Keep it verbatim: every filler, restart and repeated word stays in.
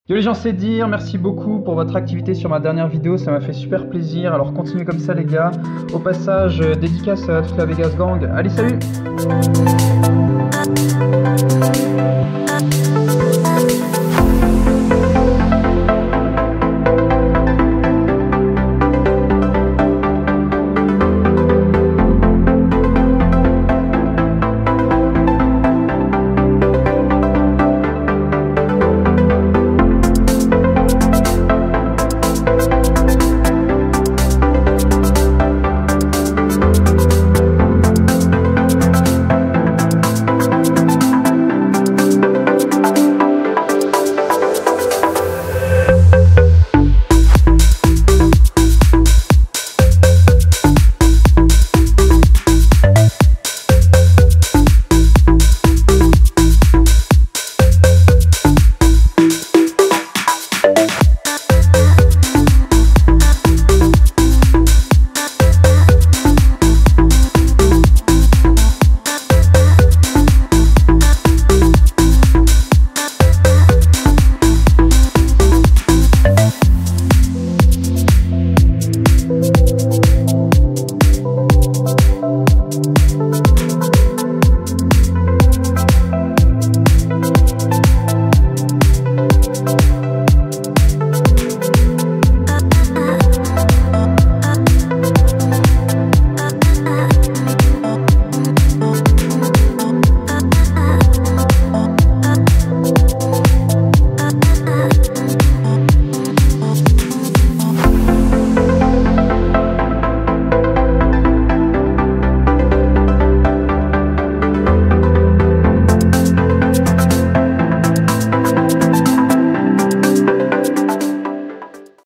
Yo les gens, c'est Dir, merci beaucoup pour votre activité sur ma dernière vidéo, ça m'a fait super plaisir, alors continuez comme ça les gars. Au passage, euh, dédicace à toute la Vegas Gang, allez salut!